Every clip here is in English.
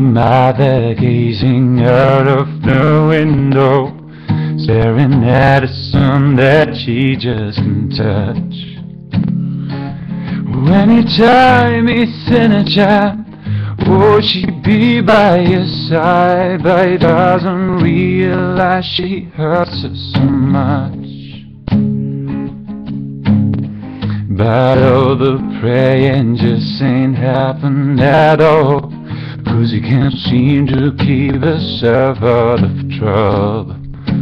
mother gazing out of the window, staring at a sun that she just can't touch. Anytime it's in a jam, oh, she'd be by your side, but he doesn't realize she hurts her so much. But all the praying just ain't happened at all, 'cause he can't seem to keep herself out of trouble.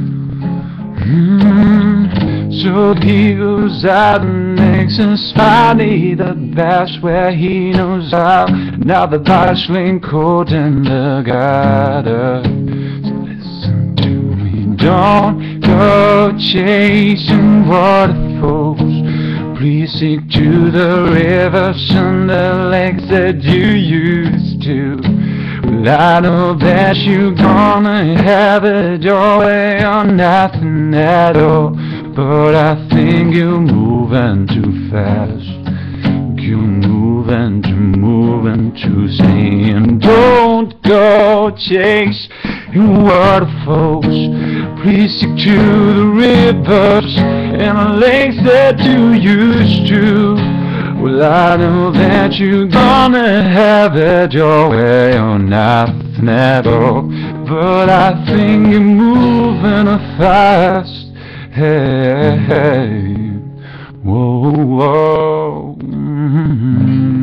So he goes out and makes us money, the best where he knows how. Now the bottle's laying cold in the gutter. So listen to me, don't go chasing waterfalls. Please stick to the rivers and the lakes that you used to. Well, I know that you're gonna have it your way or nothing at all, but I think you're moving too fast. You're moving too saying don't go chase waterfalls. Please stick to the rivers and the lakes that you used to. Well, I know that you're gonna have it your way or nothing at all, but I think you're moving fast. Hey, whoa, whoa.